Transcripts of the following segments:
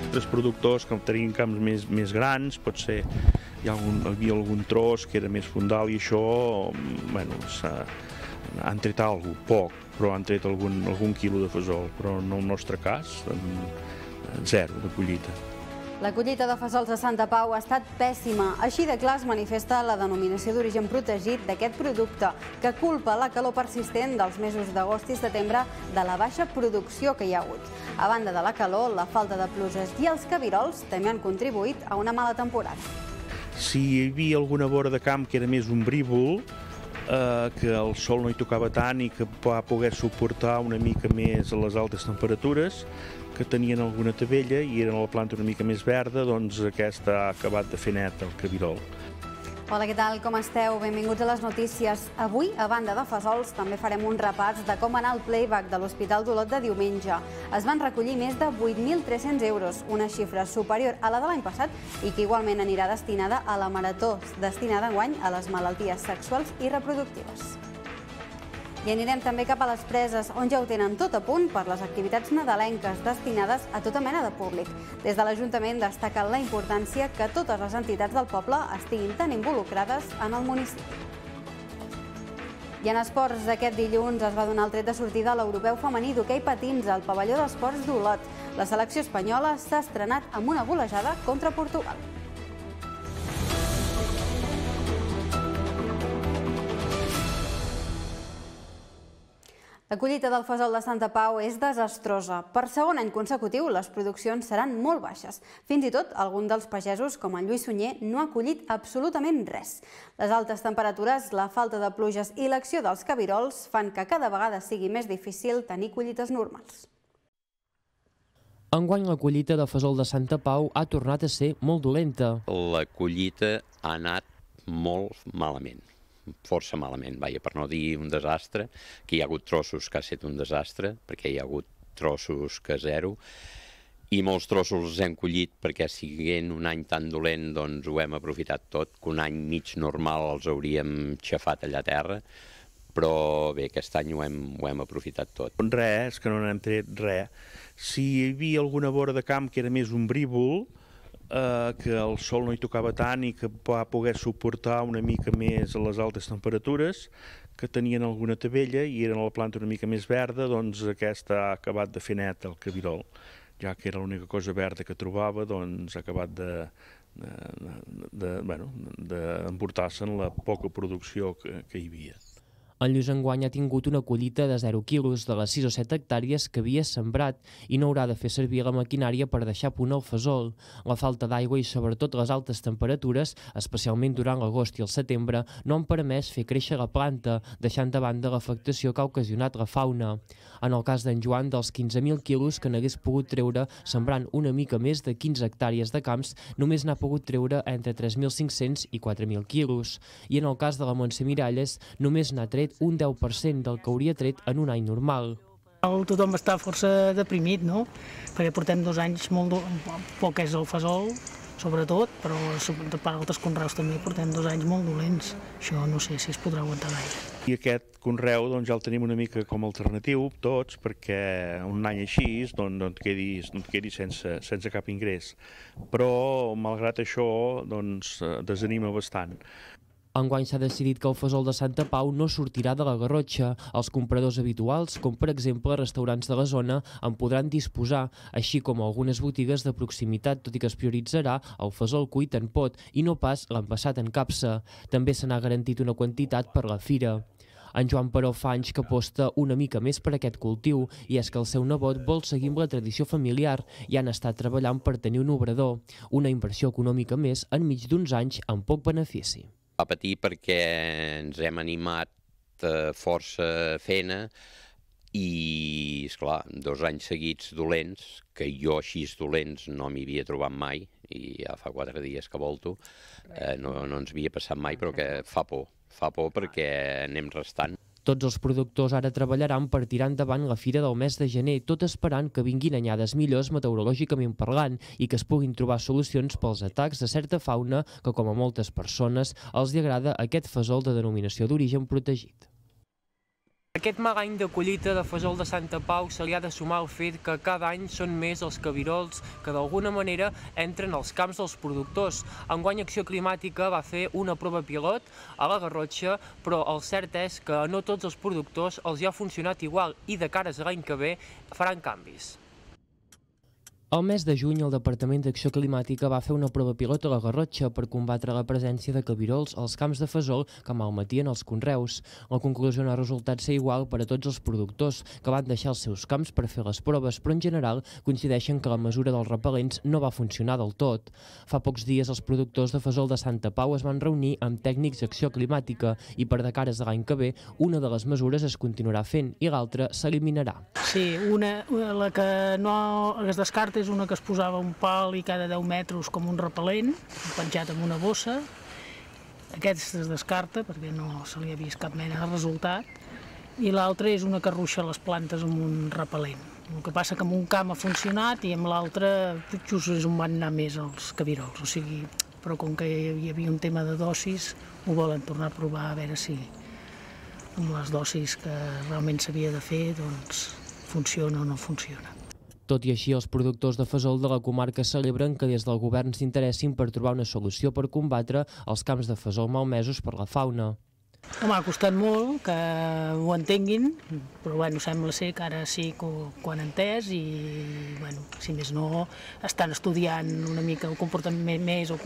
altres productors que tenien camps més grans, potser hi havia algun tros que era més fondal i això, bueno, han tret alguna cosa, poc, però han tret algun quilo de fesol, però en el nostre cas, zero de collita. La collita de fesols de Santa Pau ha estat pèssima. Així de clar es manifesta la denominació d'origen protegit d'aquest producte, que culpa la calor persistent dels mesos d'agost i setembre de la baixa producció que hi ha hagut. A banda de la calor, la falta de pluges i els cabirols també han contribuït a una mala temporada. Si hi havia alguna vora de camp que era més ombrívol, que el sol no hi tocava tant i que va poder suportar una mica més les altes temperatures, que tenien alguna tavella i eren la planta una mica més verda, doncs aquesta ha acabat de fer net el cabirol. Hola, què tal? Com esteu? Benvinguts a les notícies. Avui, a banda de fesols, també farem un repàs de com anar el playback de l'Hospital d'Olot de diumenge. Es van recollir més de 8.300 euros, una xifra superior a la de l'any passat i que igualment anirà destinada a la marató destinada enguany a les malalties sexuals i reproductives. I anirem també cap a les Preses, on ja ho tenen tot a punt per les activitats nadalenques destinades a tota mena de públic. Des de l'Ajuntament destaquen la importància que totes les entitats del poble estiguin tan involucrades en el municipi. I en esports, aquest dilluns es va donar el tret de sortida a l'europeu femení d'hoquei patins al pavelló d'esports d'Olot. La selecció espanyola s'ha estrenat amb una golejada contra Portugal. La collita del fesol de Santa Pau és desastrosa. Per segon any consecutiu, les produccions seran molt baixes. Fins i tot, algun dels pagesos, com en Lluís Sunyer, no ha collit absolutament res. Les altes temperatures, la falta de pluges i l'acció dels cabirols fan que cada vegada sigui més difícil tenir collites normals. Enguany la collita de fesol de Santa Pau ha tornat a ser molt dolenta. La collita ha anat molt malament. Força malament, per no dir un desastre, que hi ha hagut trossos que ha estat un desastre, perquè hi ha hagut trossos que zero, i molts trossos els hem collit perquè siguent un any tan dolent doncs ho hem aprofitat tot, que un any mig normal els hauríem xafat allà a terra, però bé, aquest any ho hem aprofitat tot. Res, és que no n'hem tret res. Si hi havia alguna vora de camp que era més ombrívol, que el sol no hi tocava tant i que va poder suportar una mica més les altes temperatures, que tenien alguna tavella i eren la planta una mica més verda, doncs aquesta ha acabat de fer net el cabirol. Ja que era l'única cosa verda que trobava, doncs ha acabat d'emportar-se'n la poca producció que hi havia. En Lluís enguany ha tingut una collita de 0 quilos de les 6 o 7 hectàrees que havia sembrat i no haurà de fer servir la maquinària per deixar a punt el fesol. La falta d'aigua i sobretot les altes temperatures, especialment durant l'agost i el setembre, no han permès fer créixer la planta, deixant de banda l'afectació que ha ocasionat la fauna. En el cas d'en Joan, dels 15.000 quilos que n'hagués pogut treure sembrant una mica més de 15 hectàrees de camps, només n'ha pogut treure entre 3.500 i 4.000 quilos. I en el cas de la Montse Miralles, només n'ha tret un 10% del que hauria tret en un any normal. Tothom està força deprimit, no? Perquè portem 2 anys molt poc és el fesol, sobretot, però per altres conreus també portem 2 anys molt dolents. Això no sé si es podrà aguantar gaire. I aquest conreu ja el tenim una mica com a alternatiu, tots, perquè un any així no et quedis sense cap ingrés. Però, malgrat això, desanima bastant. Enguany s'ha decidit que el fesol de Santa Pau no sortirà de la Garrotxa. Els compradors habituals, com per exemple restaurants de la zona, en podran disposar, així com algunes botigues de proximitat, tot i que es prioritzarà el fesol cuit en pot i no pas l'envasat en capsa. També se n'ha garantit una quantitat per la fira. En Joan, però, fa anys que aposta una mica més per aquest cultiu i és que el seu nebot vol seguir amb la tradició familiar i han estat treballant per tenir un obrador, una inversió econòmica més enmig d'uns anys amb poc benefici. Va patir perquè ens hem animat força fent i, esclar, 2 anys seguits dolents, que jo així dolents no m'hi havia trobat mai, i ja fa 4 dies que volto, no ens havia passat mai, però que fa por perquè anem restant. Tots els productors ara treballaran per tirar endavant la fira del mes de gener, tot esperant que vinguin anyades millors meteorològicament parlant i que es puguin trobar solucions pels atacs de certa fauna que, com a moltes persones, els agrada aquest fesol de denominació d'origen protegit. Aquest mal any de collita de fesol de Santa Pau se li ha de sumar el fet que cada any són més els cabirols que d'alguna manera entren als camps dels productors. Enguany Acció Climàtica va fer una prova pilot a la Garrotxa, però el cert és que no tots els productors els hi ha funcionat igual i de cares a l'any que ve faran canvis. El mes de juny, el Departament d'Acció Climàtica va fer una prova pilot a la Garrotxa per combatre la presència de cabirols als camps de fesol que malmetien els conreus. La conclusió no ha resultat ser igual per a tots els productors que van deixar els seus camps per fer les proves, però en general coincideixen que la mesura dels repel·lents no va funcionar del tot. Fa pocs dies els productors de fesol de Santa Pau es van reunir amb tècnics d'Acció Climàtica i per de cares de l'any que ve una de les mesures es continuarà fent i l'altra s'eliminarà. Sí, la que no es descarta és una que es posava un pal i cada 10 metres com un repel·lent, penjat amb una bossa. Aquest es descarta perquè no se li ha vist cap mena de resultat. I l'altra és una que arruixa les plantes amb un repel·lent. El que passa que amb un camp ha funcionat i amb l'altre just és on van anar més els cabirols. O sigui, però com que hi havia un tema de dosis, ho volen tornar a provar a veure si amb les dosis que realment s'havia de fer doncs funciona o no funciona. Tot i així, els productors de fesol de la comarca celebren que des del govern s'interessin per trobar una solució per combatre els camps de fesol malmesos per la fauna. Home, ha costat molt que ho entenguin, però bueno, sembla ser que ara sí que ho han entès i, bueno, si més no, estan estudiant una mica el comportament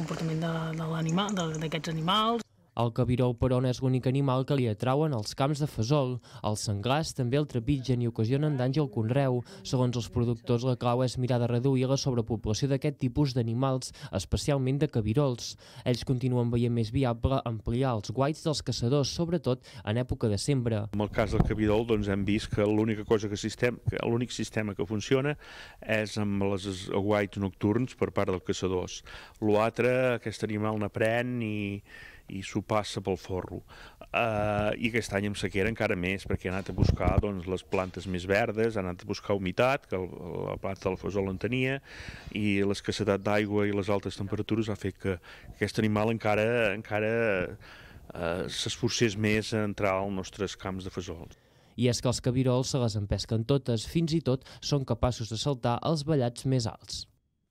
d'aquests animals. El cabirol, però, no és l'únic animal que li atrauen als camps de fesol. Els senglars també el trepitgen i ocasionen danys al conreu. Segons els productors, la clau és mirar de reduir la sobrepoblació d'aquest tipus d'animals, especialment de cabirols. Ells continuen veient més viable ampliar els guaits dels caçadors, sobretot en època de sembra. En el cas del cabirol doncs, hem vist que l'únic sistema que funciona és amb els guaits nocturns per part dels caçadors. L'altre, aquest animal n'aprèn i s'ho passa pel forro. I aquest any amb sequera encara més, perquè ha anat a buscar doncs, les plantes més verdes, ha anat a buscar humitat, que la planta del fesol en tenia, i l'escassetat d'aigua i les altes temperatures ha fet que aquest animal encara s'esforcés més a entrar als nostres camps de fesol. I és que els cabirols se les empesquen totes, fins i tot són capaços de saltar els vallats més alts.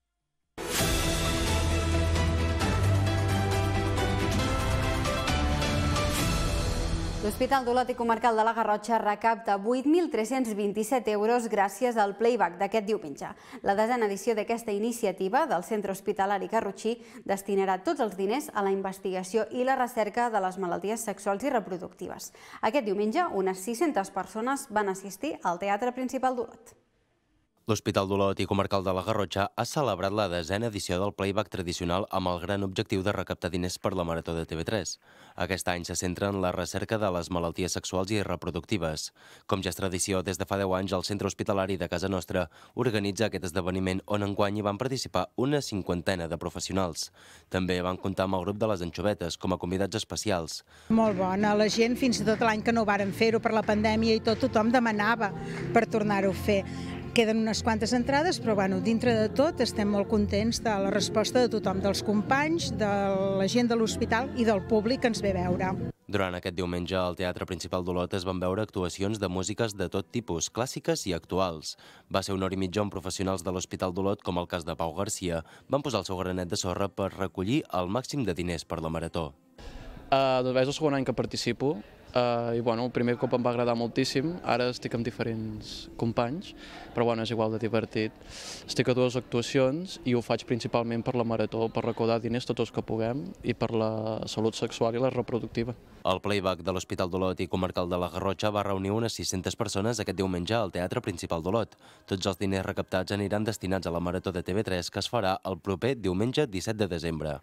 L'Hospital d'Olot i Comarcal de la Garrotxa recapta 8.327 euros gràcies al playback d'aquest diumenge. La desena edició d'aquesta iniciativa del Centre Hospitalari Garrotxí destinarà tots els diners a la investigació i la recerca de les malalties sexuals i reproductives. Aquest diumenge, unes 600 persones van assistir al Teatre Principal d'Olot. L'Hospital d'Olot i Comarcal de la Garrotxa ha celebrat la desena edició del playback tradicional amb el gran objectiu de recaptar diners per la Marató de TV3. Aquest any se centra en la recerca de les malalties sexuals i reproductives. Com ja és tradició, des de fa 10 anys el Centre Hospitalari de Casa Nostra organitza aquest esdeveniment on enguany hi van participar una 50ena de professionals. També van comptar amb el grup de les Anxovetes com a convidats especials. Molt bona, la gent fins i tot l'any que no varen fer-ho per la pandèmia i tothom demanava per tornar-ho a fer. Queden unes quantes entrades, però bueno, dintre de tot estem molt contents de la resposta de tothom, dels companys, de la gent de l'hospital i del públic que ens ve a veure. Durant aquest diumenge, al Teatre Principal d'Olot es van veure actuacions de músiques de tot tipus, clàssiques i actuals. Va ser una hora i mitja on professionals de l'Hospital d'Olot, com el cas de Pau Garcia, van posar el seu granet de sorra per recollir el màxim de diners per la Marató. Doncs és el segon any que participo i el primer cop em va agradar moltíssim, ara estic amb diferents companys, però és igual de divertit. Estic a 2 actuacions i ho faig principalment per la Marató, per recaudar diners tots els que puguem i per la salut sexual i la reproductiva. El playback de l'Hospital d'Olot i Comarcal de la Garrotxa va reunir unes 600 persones aquest diumenge al Teatre Principal d'Olot. Tots els diners recaptats aniran destinats a la Marató de TV3 que es farà el proper diumenge 17 de desembre.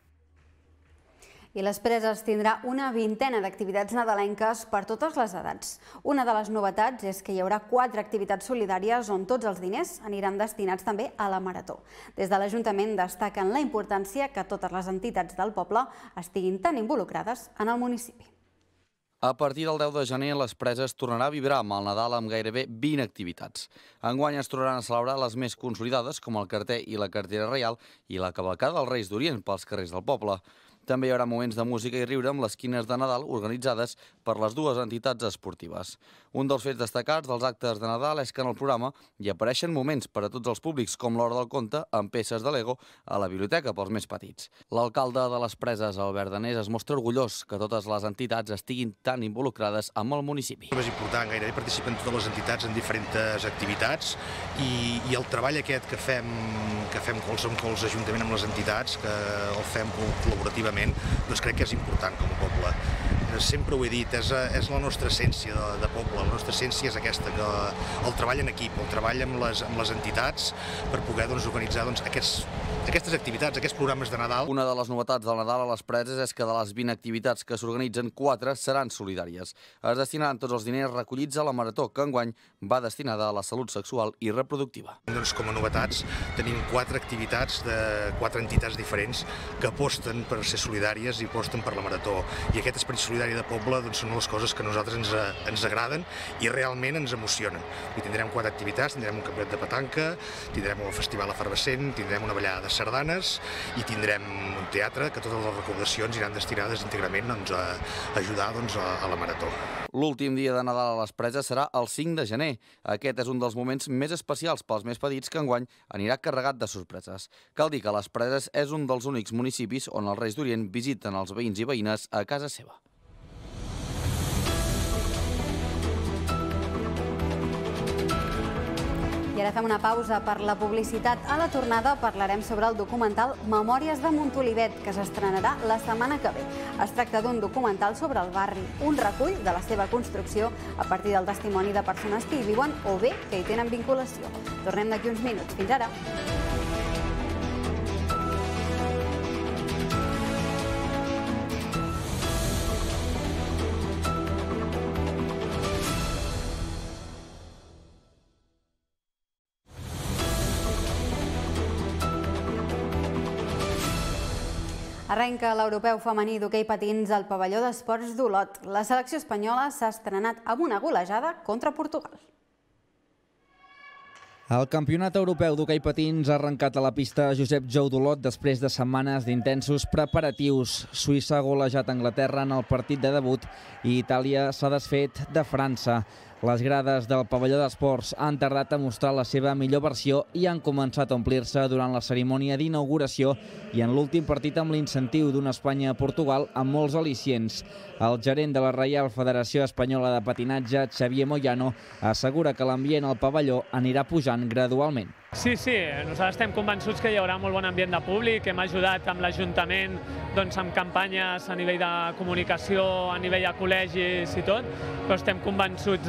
I les Preses tindrà una vintena d'activitats nadalenques per totes les edats. Una de les novetats és que hi haurà 4 activitats solidàries on tots els diners aniran destinats també a la Marató. Des de l'Ajuntament destaquen la importància que totes les entitats del poble estiguin tan involucrades en el municipi. A partir del 10 de gener, les Preses tornarà a vibrar amb el Nadal amb gairebé 20 activitats. Enguany es tornaran a celebrar les més consolidades, com el carter i la cartera reial i la cavalcada dels Reis d'Orient pels carrers del poble. També hi haurà moments de música i riure amb les quines de Nadal organitzades per les dues entitats esportives. Un dels fets destacats dels actes de Nadal és que en el programa hi apareixen moments per a tots els públics, com l'Hora del Conte, amb peces de Lego a la biblioteca pels més petits. L'alcalde de les Preses, Albert Danés, es mostra orgullós que totes les entitats estiguin tan involucrades amb el municipi. És important, gairebé participen totes les entitats en diferents activitats i el treball aquest que fem colze amb colze juntament amb les entitats, que el fem col·laborativament, doncs crec que és important com a poble. Sempre ho he dit, és la nostra essència de poble, la nostra essència és aquesta, que el treball en equip, el treball amb les entitats per poder organitzar aquestes activitats, aquests programes de Nadal. Una de les novetats del Nadal a les Preses és que de les 20 activitats que s'organitzen, 4 seran solidàries. Es destinaran tots els diners recollits a la Marató, que enguany va destinada a la salut sexual i reproductiva. Com a novetats tenim 4 activitats de 4 entitats diferents que aposten per ser solidàries i aposten per la Marató. I aquest esperit solidari de poble són les coses que a nosaltres ens agraden i realment ens emocionen. Tindrem 4 activitats, tindrem un campionat de petanca, tindrem un festival efervescent, tindrem una ballada de sardanes i tindrem un teatre que totes les recaudacions iran destinades íntegrament a ajudar a la Marató. L'últim dia de Nadal a les Preses serà el 5 de gener. Aquest és un dels moments més especials pels més petits, que enguany anirà carregat de sorpreses. Cal dir que les Preses és un dels únics municipis on els Reis d'Orient visiten els veïns i veïnes a casa seva. I ara fem una pausa per la publicitat. A la tornada parlarem sobre el documental Memòries de Montolivet, que s'estrenarà la setmana que ve. Es tracta d'un documental sobre el barri, un recull de la seva construcció a partir del testimoni de persones que hi viuen o bé que hi tenen vinculació. Tornem d'aquí uns minuts. Fins ara. Arrenca l'europeu femení d'hoquei patins al pavelló d'esports d'Olot. La selecció espanyola s'ha estrenat amb una golejada contra Portugal. El campionat europeu d'hoquei patins ha arrencat a la pista Josep Jou d'Olot després de setmanes d'intensos preparatius. Suïssa ha golejat Anglaterra en el partit de debut i Itàlia s'ha desfet de França. Les grades del pavelló d'esports han tardat a mostrar la seva millor versió i han començat a omplir-se durant la cerimònia d'inauguració i en l'últim partit amb l'incentiu d'una Espanya-Portugal amb molts al·licients. El gerent de la Reial Federació Espanyola de Patinatge, Xavier Moyano, assegura que l'ambient al pavelló anirà pujant gradualment. Sí, nosaltres estem convençuts que hi haurà molt bon ambient de públic. Hem ajudat amb l'Ajuntament amb campanyes a nivell de comunicació, a nivell de col·legis i tot, però estem convençuts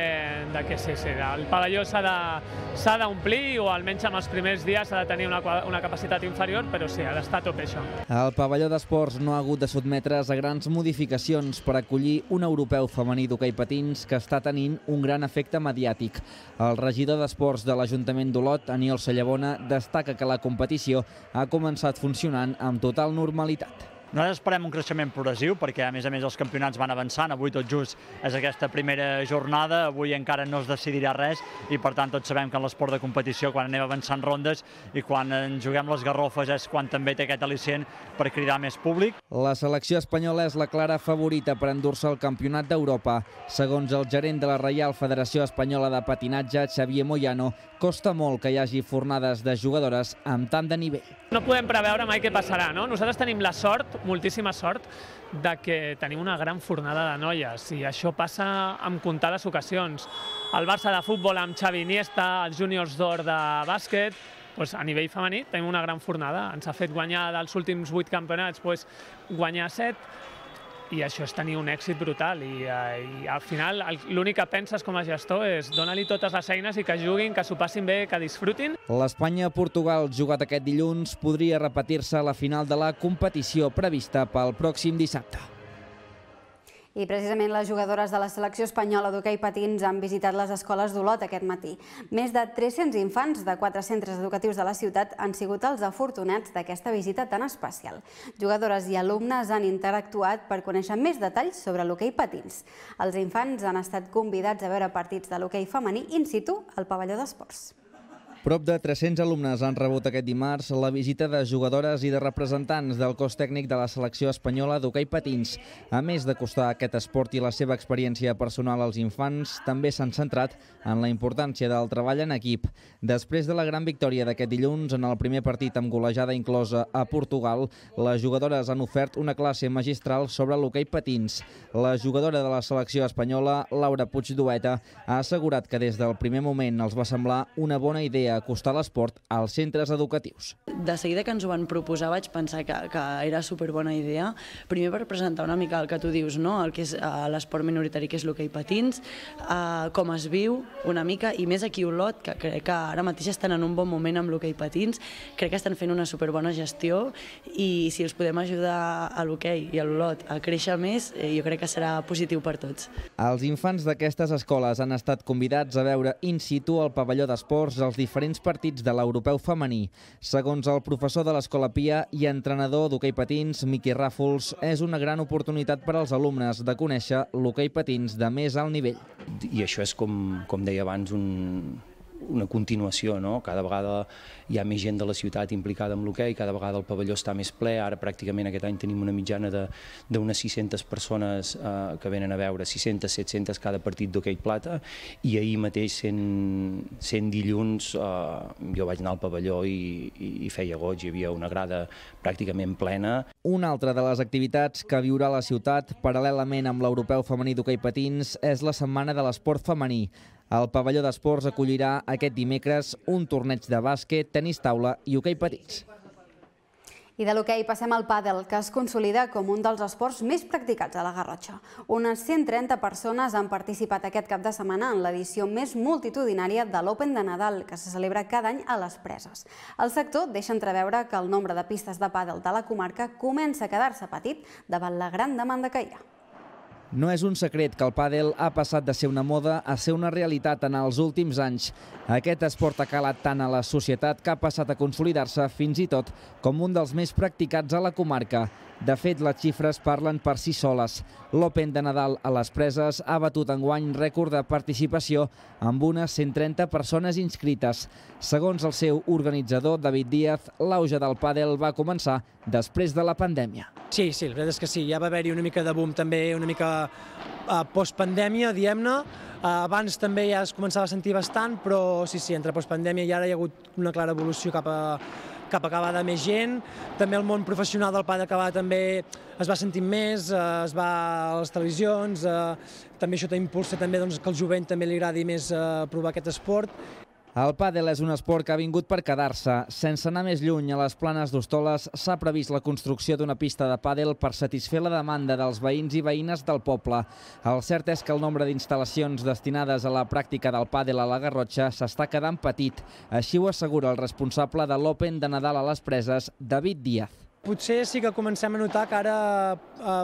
que sí, el pavelló s'ha d'omplir, o almenys en els primers dies s'ha de tenir una capacitat inferior, però sí, ha d'estar a tope això. El pavelló d'esports no ha hagut de sotmetre's a grans modificacions per acollir un europeu femení d'hoquei patins que està tenint un gran efecte mediàtic. El regidor d'esports de l'Ajuntament d'Olot, Aniol Sallabona, destaca que la competició ha començat funcionant amb total normalitat. Nosaltres esperem un creixement progressiu perquè, a més, els campionats van avançant. Avui tot just és aquesta primera jornada, avui encara no es decidirà res i, per tant, tots sabem que en l'esport de competició, quan anem avançant rondes i quan ens juguem les garrofes, és quan també té aquest al·licient per cridar més públic. La selecció espanyola és la clara favorita per endur-se el Campionat d'Europa. Segons el gerent de la Reial Federació Espanyola de Patinatge, Xavier Moyano, costa molt que hi hagi fornades de jugadores amb tant de nivell. No podem preveure mai què passarà, no? Nosaltres tenim la sort, moltíssima sort, de que tenim una gran fornada de noies i això passa en comptades ocasions. El Barça de futbol amb Xavi Iniesta, els Júniors d'Or de bàsquet, a nivell femení tenim una gran fornada. Ens ha fet guanyar dels últims 8 campionats, guanyar 7, i això és tenir un èxit brutal. I al final l'únic que penses com a gestor és donar-li totes les eines i que juguin, que s'ho passin bé, que disfrutin. L'Espanya-Portugal, jugat aquest dilluns, podria repetir-se a la final de la competició prevista pel pròxim dissabte. I precisament les jugadores de la selecció espanyola d'hoquei patins han visitat les escoles d'Olot aquest matí. Més de 300 infants de 4 centres educatius de la ciutat han sigut els afortunats d'aquesta visita tan especial. Jugadores i alumnes han interactuat per conèixer més detalls sobre l'hoquei patins. Els infants han estat convidats a veure partits de l'hoquei femení in situ al pavelló d'esports. Prop de 300 alumnes han rebut aquest dimarts la visita de jugadores i de representants del cos tècnic de la selecció espanyola d'hoquei patins. A més d'acostar aquest esport i la seva experiència personal als infants, també s'han centrat en la importància del treball en equip. Després de la gran victòria d'aquest dilluns, en el primer partit amb golejada inclosa a Portugal, les jugadores han ofert una classe magistral sobre l'hoquei patins. La jugadora de la selecció espanyola, Laura Puigdueta, ha assegurat que des del primer moment els va semblar una bona idea acostar l'esport als centres educatius. De seguida que ens ho van proposar vaig pensar que era superbona idea. Primer per presentar una mica el que tu dius, no? El que és l'esport minoritari, que és l'hoquei patins, com es viu una mica, i més aquí a Olot, que crec que ara mateix estan en un bon moment amb l'hoquei patins, crec que estan fent una superbona gestió, i si els podem ajudar a l'hoquei i a l'Olot a créixer més, jo crec que serà positiu per tots. Els infants d'aquestes escoles han estat convidats a veure in situ al pavelló d'esports els diferents partits de l'europeu femení. Segons el professor de l'Escola Pia i entrenador d'hoquei patins, Miqui Ràfols, és una gran oportunitat per als alumnes de conèixer l'hoquei patins de més alt nivell. I això és, com deia abans, una continuació, no? Cada vegada hi ha més gent de la ciutat implicada en l'hoquei, cada vegada el pavelló està més ple. Ara pràcticament aquest any tenim una mitjana d'unes 600 persones que venen a veure, 600-700 cada partit d'hoquei plata, i ahir mateix, sent dilluns, jo vaig anar al pavelló i feia goig, hi havia una grada pràcticament plena. Una altra de les activitats que viurà la ciutat, paral·lelament amb l'europeu femení d'hoquei patins, és la Setmana de l'Esport Femení. El pavelló d'esports acollirà aquest dimecres un torneig de bàsquet, tenis taula i hoquei patins. I de l'hoquei passem al pàdel, que es consolida com un dels esports més practicats a la Garrotxa. Unes 130 persones han participat aquest cap de setmana en l'edició més multitudinària de l'Open de Nadal, que se celebra cada any a les Preses. El sector deixa entreveure que el nombre de pistes de pàdel de la comarca comença a quedar-se petit davant la gran demanda que hi ha. No és un secret que el pàdel ha passat de ser una moda a ser una realitat en els últims anys. Aquest esport ha calat tant a la societat que ha passat a consolidar-se fins i tot com un dels més practicats a la comarca. De fet, les xifres parlen per si soles. L'Open de Nadal a les Preses ha batut enguany rècord de participació amb unes 130 persones inscrites. Segons el seu organitzador, David Díaz, l'auge del pàdel va començar després de la pandèmia. Sí, la veritat és que sí, ja va haver-hi una mica de boom també, una mica postpandèmia, diguem-ne. Abans també ja es començava a sentir bastant, però sí, entre postpandèmia i ara hi ha hagut una clara evolució cap a cada vegada més gent. També el món professional del pàdel també es va sentir més, es va a les televisions, també això impulsa també que al jovent també li agradi més provar aquest esport. El pàdel és un esport que ha vingut per quedar-se. Sense anar més lluny, a les Planes d'Hostoles s'ha previst la construcció d'una pista de pàdel per satisfer la demanda dels veïns i veïnes del poble. El cert és que el nombre d'instal·lacions destinades a la pràctica del pàdel a la Garrotxa s'està quedant petit. Així ho assegura el responsable de l'Open de Nadal a les Preses, David Díaz. Potser sí que comencem a notar que a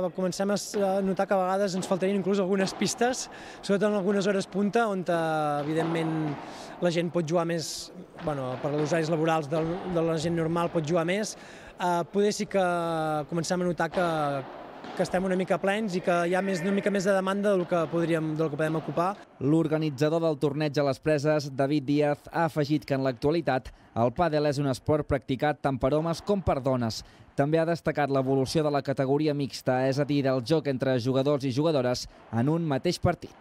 vegades ens faltarien inclús algunes pistes, sobretot en algunes hores punta, on evidentment la gent pot jugar més, per als horaris laborals de la gent normal pot jugar més. Poder sí que comencem a notar que estem una mica plens i que hi ha una mica més de demanda del que podem ocupar. L'organitzador del torneig a les Preses, David Díaz, ha afegit que en l'actualitat el pàdel és un esport practicat tant per homes com per dones. També ha destacat l'evolució de la categoria mixta, és a dir, del joc entre jugadors i jugadores en un mateix partit.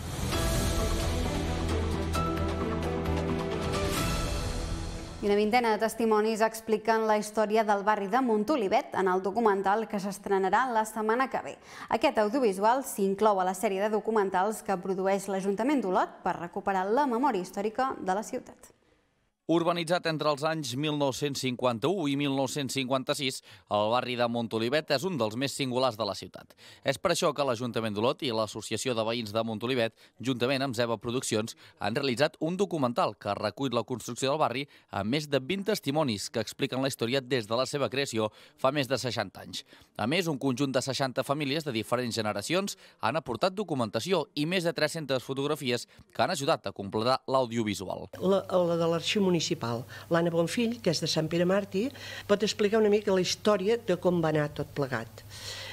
I una vintena de testimonis expliquen la història del barri de Montolivet en el documental que s'estrenarà la setmana que ve. Aquest audiovisual s'inclou a la sèrie de documentals que produeix l'Ajuntament d'Olot per recuperar la memòria històrica de la ciutat. Urbanitzat entre els anys 1951 i 1956, el barri de Montolivet és un dels més singulars de la ciutat. És per això que l'Ajuntament d'Olot i l'Associació de Veïns de Montolivet, juntament amb Zeba Produccions, han realitzat un documental que recull la construcció del barri amb més de 20 testimonis que expliquen la història des de la seva creació fa més de 60 anys. A més, un conjunt de 60 famílies de diferents generacions han aportat documentació i més de 300 fotografies que han ajudat a completar l'audiovisual. La de l'Arxiu Municipal, l'Anna Bonfill, que és de Sant Pere Màrtir, pot explicar una mica la història de com va anar tot plegat.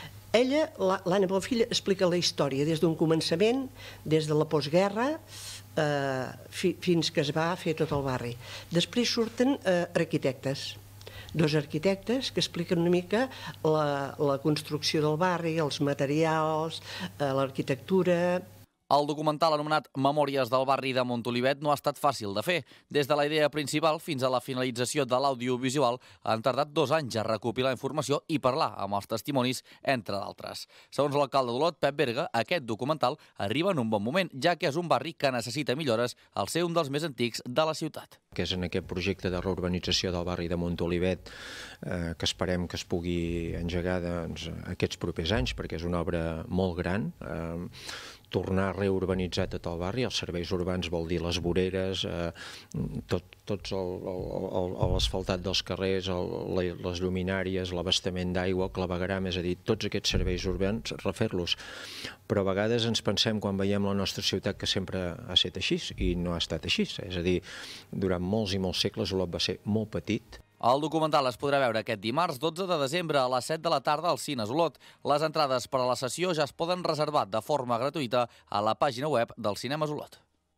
Ella, l'Anna Bonfill, explica la història des d'un començament, des de la postguerra, fins que es va fer tot el barri. Després surten arquitectes, dos arquitectes que expliquen una mica la construcció del barri, els materials, l'arquitectura. El documental anomenat Memòries del barri de Montolivet no ha estat fàcil de fer. Des de la idea principal fins a la finalització de l'audiovisual han tardat 2 anys a recopilar informació i parlar amb els testimonis, entre d'altres. Segons l'alcalde d'Olot, Pep Berga, aquest documental arriba en un bon moment, ja que és un barri que necessita millores al ser un dels més antics de la ciutat. Que és en aquest projecte de reurbanització del barri de Montolivet que esperem que es pugui engegar aquests propers anys, perquè és una obra molt gran. Tornar a reurbanitzar tot el barri, els serveis urbans vol dir les voreres, tot l'asfaltat dels carrers, les lluminàries, l'abastament d'aigua, el clavegueram, és a dir, tots aquests serveis urbans, refer-los. Però a vegades ens pensem, quan veiem la nostra ciutat, que sempre ha estat així, i no ha estat així. És a dir, durant molts i molts segles Olot va ser molt petit. El documental es podrà veure aquest dimarts 12 de desembre a les 7 de la tarda al Cines Olot. Les entrades per a la sessió ja es poden reservar de forma gratuïta a la pàgina web del Cinemes Olot.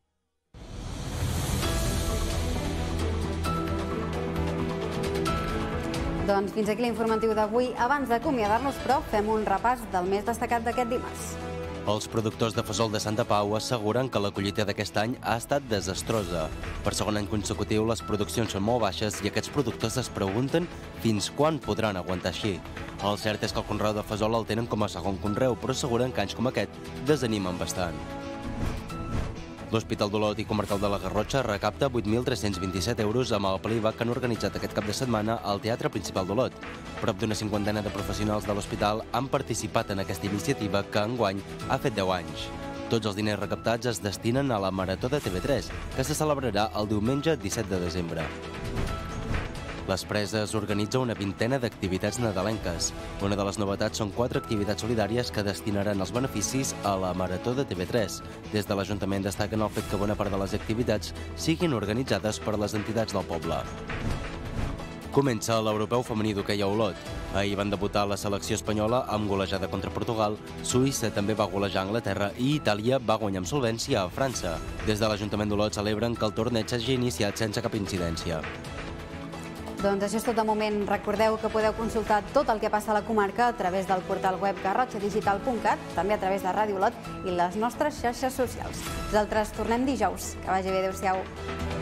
Doncs fins aquí l'informatiu d'avui. Abans d'acomiadar-nos, però, fem un repàs del més destacat d'aquest dimarts. Els productors de fesol de Santa Pau asseguren que la collita d'aquest any ha estat desastrosa. Per segon any consecutiu, les produccions són molt baixes i aquests productors es pregunten fins quan podran aguantar així. El cert és que el conreu de fesol el tenen com a segon conreu, però asseguren que anys com aquest desanimen bastant. L'Hospital d'Olot i Comarcal de la Garrotxa recapta 8.327 euros amb el playback que han organitzat aquest cap de setmana al Teatre Principal d'Olot. Prop d'una cinquantena de professionals de l'hospital han participat en aquesta iniciativa que enguany ha fet 10 anys. Tots els diners recaptats es destinen a la Marató de TV3, que se celebrarà el diumenge 17 de desembre. Les Preses organitza una vintena d'activitats nadalenques. Una de les novetats són 4 activitats solidàries que destinaran els beneficis a la Marató de TV3. Des de l'Ajuntament destaquen el fet que bona part de les activitats siguin organitzades per les entitats del poble. Comença l'Europeu femení d'hoquei a Olot. Ahir van debutar la selecció espanyola amb golejada contra Portugal, Suïssa també va golejar Anglaterra i Itàlia va guanyar amb solvència a França. Des de l'Ajuntament d'Olot celebren que el torneig hagi iniciat sense cap incidència. Doncs això és tot de moment. Recordeu que podeu consultar tot el que passa a la comarca a través del portal web garrotxadigital.cat, també a través de Ràdio Olot i les nostres xarxes socials. Nosaltres tornem dijous. Que vagi bé, adéu-siau.